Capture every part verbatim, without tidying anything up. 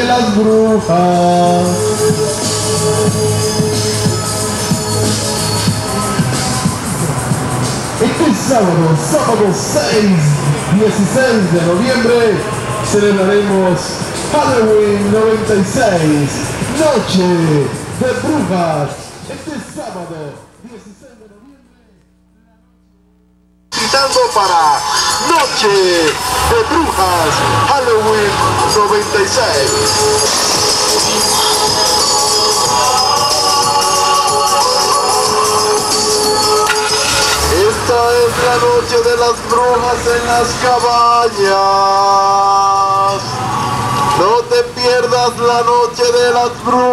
de las brujas. Este sábado, sábado seis, dieciséis de noviembre, celebraremos Halloween noventa y seis, Noche de Brujas. Este sábado, dieciséis de noviembre, invitando para Noche de Brujas, Halloween noventa y seis. Esta es la noche de las brujas en las cabañas. No te pierdas la noche de las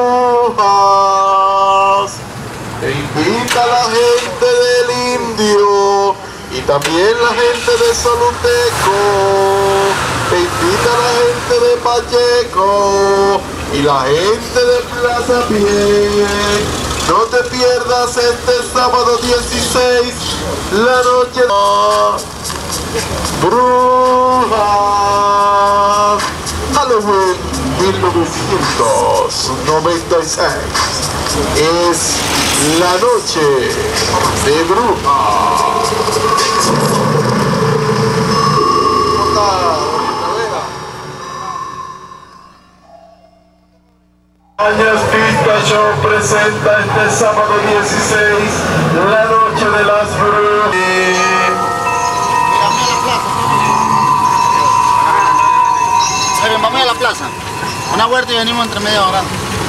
brujas. E invita a la gente del Indio y también la gente de Soluteco. E invita a la gente de Pacheco y la gente de Plaza Pie. No te pierdas este sábado dieciséis, la noche de Brujas, Halloween mil novecientos noventa y seis. Es la noche de Brujas. Cabañas Pista Show presenta este sábado dieciséis, la noche de las brujas. Miren, vamos a la plaza. Una vuelta y venimos entre media hora.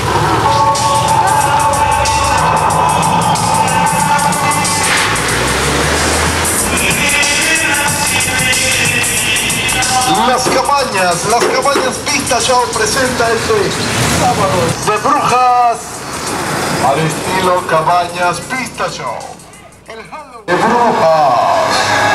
Las cabañas, las cabañas Pista Show presenta este sábado de brujas al estilo Cabañas Pista Show. El Halloween de brujas.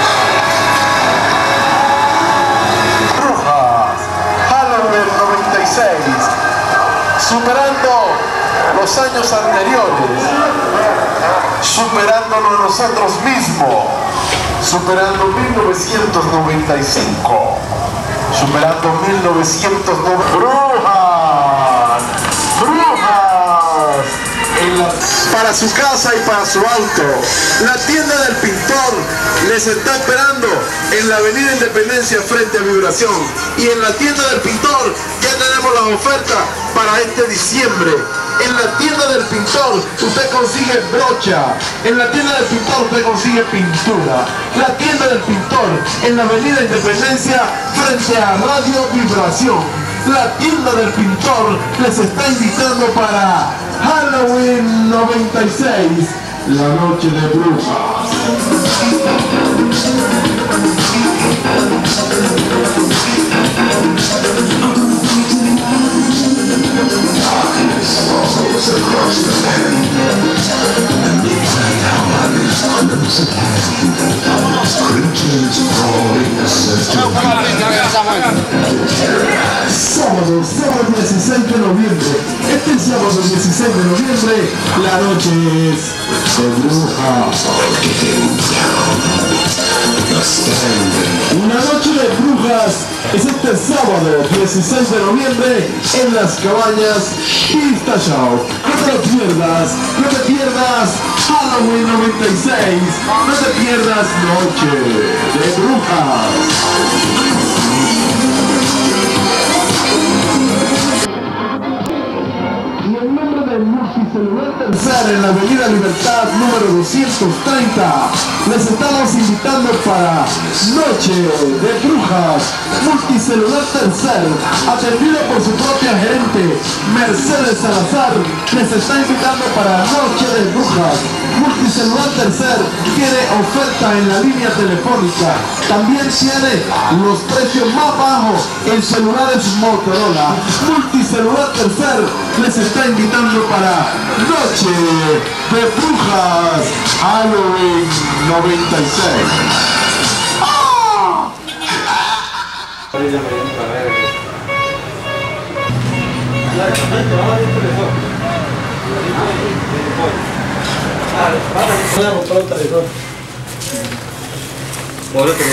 Brujas, Halloween noventa y seis. Superando los años anteriores. Superándonos nosotros mismos. Superando mil novecientos noventa y cinco. Superando mil novecientos noventa. ¡Brujas! ¡Brujas! En la... Para su casa y para su auto. La tienda del pintor les está esperando en la avenida Independencia frente a Vibración. Y en la tienda del pintor ya tenemos las ofertas para este diciembre. En la tienda del pintor usted consigue brocha. En la tienda del pintor usted consigue pintura. La tienda del pintor en la avenida Independencia frente a Radio Vibración. La tienda del pintor les está invitando para Halloween noventa y seis, la noche de brujas. Across the land, and midnight hours under the hand, creatures crawling a certain Sábado, sábado dieciséis de noviembre. Este sábado dieciséis de noviembre, la noche es de brujas. Una noche de brujas es este sábado dieciséis de noviembre en las cabañas Pista Show. No te lo pierdas, no te pierdas Halloween noventa y seis, no te pierdas Noche de Brujas. Multicelular Tercer en la avenida Libertad número doscientos treinta. Les estamos invitando para Noche de Brujas. Multicelular Tercer, atendido por su propia gerente Mercedes Salazar, les está invitando para Noche de Brujas. Multicelular Tercer tiene oferta en la línea telefónica. También tiene los precios más bajos en celulares Motorola. Multicelular Tercer les está invitando para Noche de Brujas Halloween noventa y seis. ¡Ah!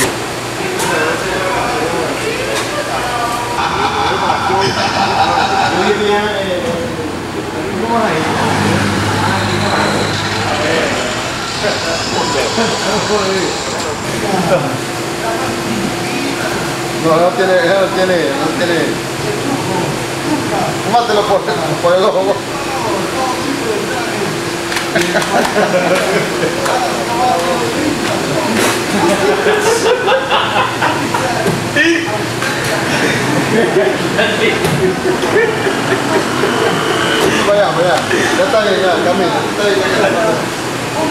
Por otro. No, no tiene, no tiene, no tiene. Mátelo por, por el ojo. Vaya, vaya, ya está bien, ya, camina, está bien, ya.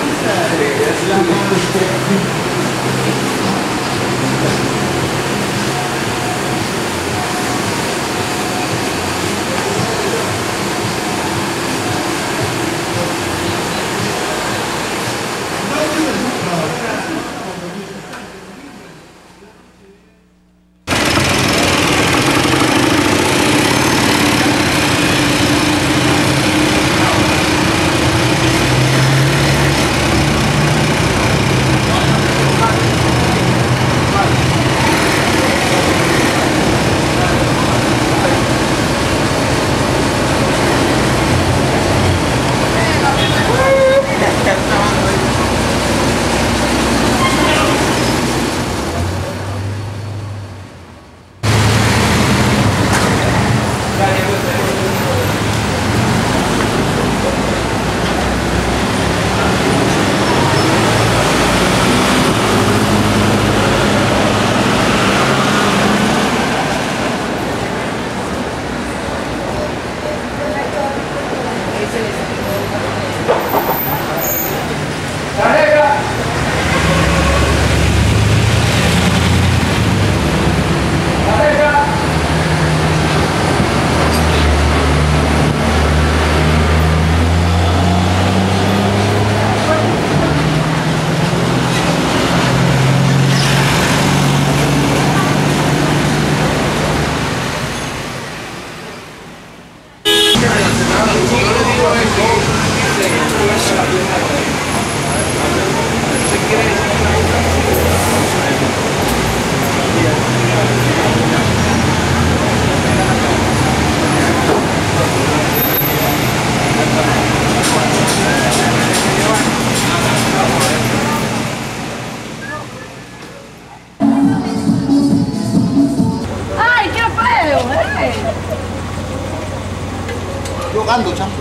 Yo ando, chamo.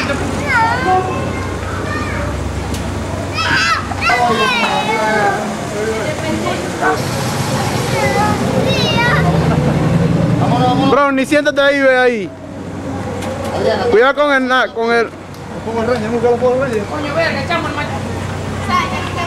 Vámonos, vámonos. Brownie, siéntate ahí, ve ahí. Adriana, Cuidado con el, na- con el. pongo el rey, busca los pollos reyes. Coño, verga, chamo, el macho.